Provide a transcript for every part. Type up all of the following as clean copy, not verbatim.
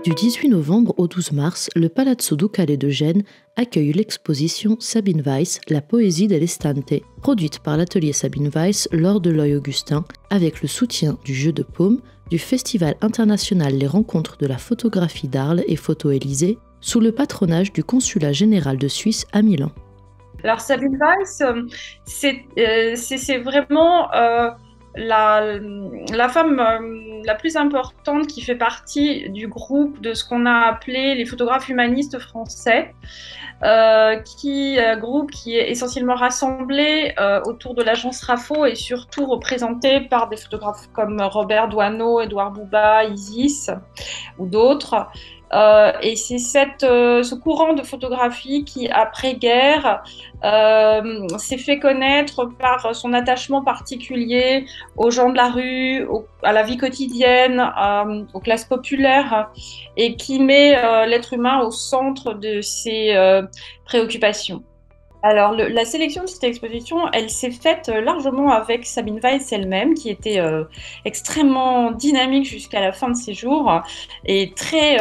Du 18 novembre au 12 mars, le Palazzo Ducale de Gênes accueille l'exposition Sabine Weiss, la poésie dell'Estante, produite par l'atelier Sabine Weiss lors de l'Œil Augustin, avec le soutien du Jeu de Paume, du Festival international Les Rencontres de la photographie d'Arles et Photo Élysée, sous le patronage du Consulat général de Suisse à Milan. Alors Sabine Weiss, c'est vraiment la femme la plus importante qui fait partie du groupe de ce qu'on a appelé les photographes humanistes français, groupe qui est essentiellement rassemblé autour de l'agence RAFO et surtout représenté par des photographes comme Robert Doisneau, Édouard Bouba, Isis ou d'autres. Et c'est ce courant de photographie qui, après-guerre, s'est fait connaître par son attachement particulier aux gens de la rue, à la vie quotidienne, aux classes populaires, et qui met l'être humain au centre de ses préoccupations. Alors, la sélection de cette exposition, elle s'est faite largement avec Sabine Weiss elle-même, qui était extrêmement dynamique jusqu'à la fin de ses jours et très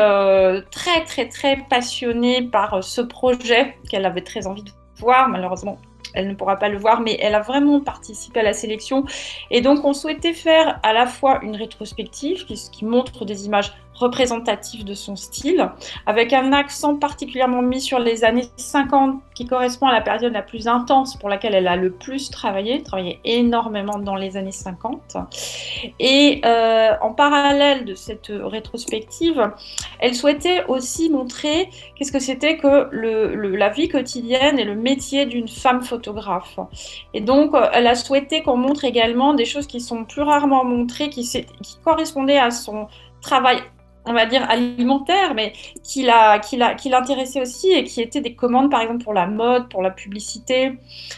passionnée par ce projet qu'elle avait très envie de voir. Malheureusement, elle ne pourra pas le voir, mais elle a vraiment participé à la sélection. Et donc, on souhaitait faire à la fois une rétrospective qui montre des images représentatives de son style, avec un accent particulièrement mis sur les années 50, qui correspond à la période la plus intense pour laquelle elle a le plus travaillé énormément dans les années 50. Et en parallèle de cette rétrospective, elle souhaitait aussi montrer qu'est-ce que c'était que la vie quotidienne et le métier d'une femme photographe. Et donc, elle a souhaité qu'on montre également des choses qui sont plus rarement montrées, qui correspondaient à son travail, on va dire alimentaire, mais qui l'intéressait aussi et qui étaient des commandes, par exemple, pour la mode, pour la publicité.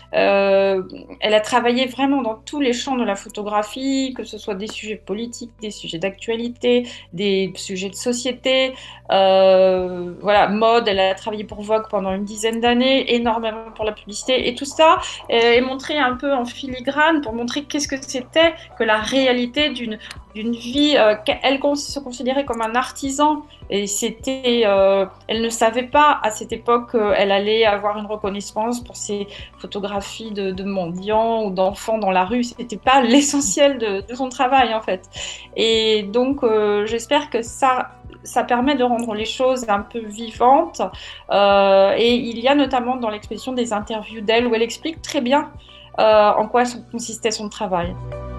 Elle a travaillé vraiment dans tous les champs de la photographie, que ce soit des sujets politiques, des sujets d'actualité, des sujets de société. Mode, elle a travaillé pour Vogue pendant une dizaine d'années, énormément pour la publicité. Et tout ça est montré un peu en filigrane pour montrer qu'est-ce que c'était que la réalité d'une vie qu'elle se considérait comme un artisan, et elle ne savait pas à cette époque qu'elle allait avoir une reconnaissance pour ses photographies de mendiants ou d'enfants dans la rue. C'était pas l'essentiel de son travail en fait. Et donc j'espère que ça permet de rendre les choses un peu vivantes. Et il y a notamment dans l'exposition des interviews d'elle où elle explique très bien en quoi consistait son travail.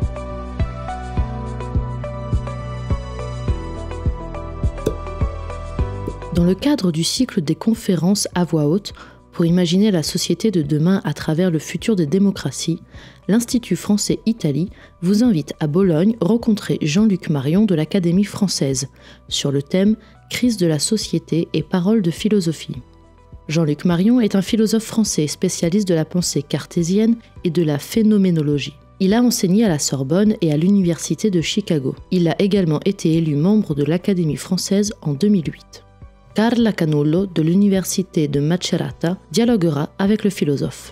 Dans le cadre du cycle des conférences à voix haute, pour imaginer la société de demain à travers le futur des démocraties, l'Institut français Italie vous invite à Bologne rencontrer Jean-Luc Marion de l'Académie française sur le thème « Crise de la société et paroles de philosophie ». Jean-Luc Marion est un philosophe français spécialiste de la pensée cartésienne et de la phénoménologie. Il a enseigné à la Sorbonne et à l'Université de Chicago. Il a également été élu membre de l'Académie française en 2008. Carla Canullo de l'Université de Macerata dialoguera avec le philosophe.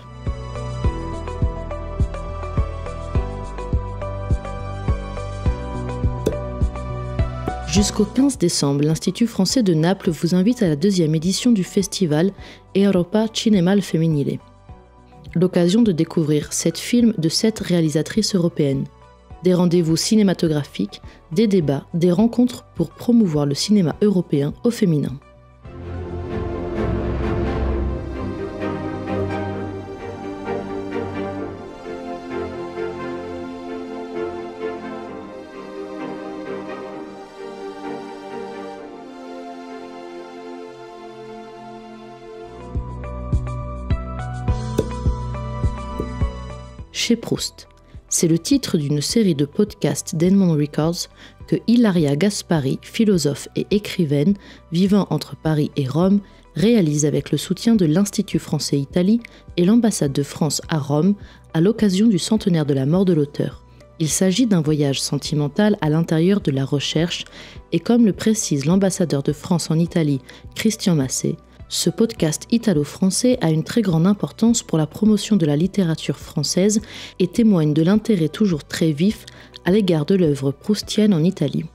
Jusqu'au 15 décembre, l'Institut français de Naples vous invite à la 2e édition du festival Europa Cinema al Femminile. L'occasion de découvrir 7 films de 7 réalisatrices européennes. Des rendez-vous cinématographiques, des débats, des rencontres pour promouvoir le cinéma européen au féminin. Chez Proust. C'est le titre d'une série de podcasts d'Edmond Records que Ilaria Gaspari, philosophe et écrivaine vivant entre Paris et Rome, réalise avec le soutien de l'Institut français Italie et l'ambassade de France à Rome à l'occasion du centenaire de la mort de l'auteur. Il s'agit d'un voyage sentimental à l'intérieur de la recherche et comme le précise l'ambassadeur de France en Italie, Christian Massé, ce podcast italo-français a une très grande importance pour la promotion de la littérature française et témoigne de l'intérêt toujours très vif à l'égard de l'œuvre proustienne en Italie.